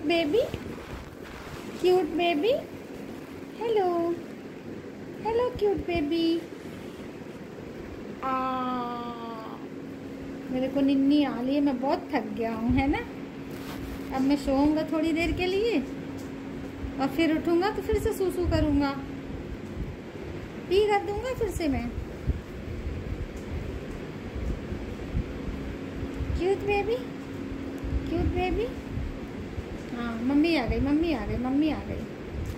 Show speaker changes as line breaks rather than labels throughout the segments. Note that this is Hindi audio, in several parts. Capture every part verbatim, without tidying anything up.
Baby, cute baby, hello hello cute baby. आ मेरे को निन्नी आ रही है, मैं बहुत थक गया हूँ, है ना। अब मैं सोऊंगा थोड़ी देर के लिए और फिर उठूंगा तो फिर से सूसू करूंगा, पी कर दूंगा फिर से मैं। Cute baby, cute baby. हाँ मम्मी आ गई, मम्मी आ गई, मम्मी आ गई।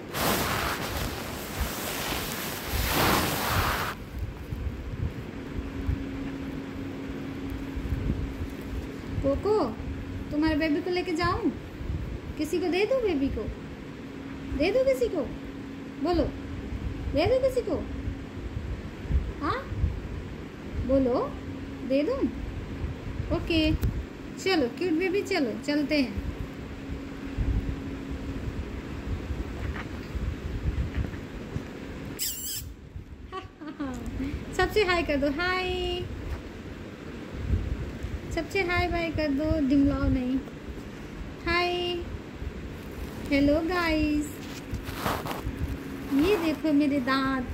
कोको, तुम्हारे बेबी को लेके जाऊं? किसी को दे दूं? बेबी को दे दूं? किसी को बोलो, दे दूं किसी को? हाँ बोलो, दे दूं? ओके चलो क्यूट बेबी, चलो चलते हैं। सबसे हाय कर दो, हाय। सबसे हाय बाय कर दो, डिमलाओ नहीं। Hi, hello guys. ये देखो मेरे दांत।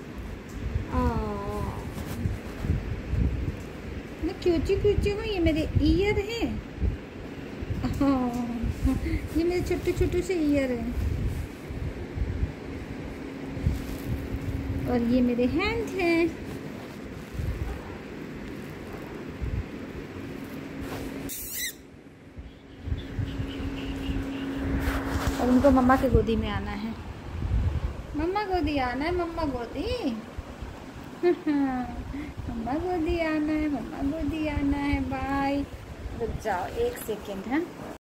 मैं क्यूची क्यूची हूँ, ये मेरे ईयर हैं। ये मेरे छोटे छोटे से ईयर हैं और ये मेरे हैंड हैं। और उनको मम्मा के गोदी में आना है, मम्मा गोदी आना है, मम्मा गोदी। मम्मा गोदी आना है, मम्मा गोदी आना है। बाय। रुक जाओ एक सेकेंड है।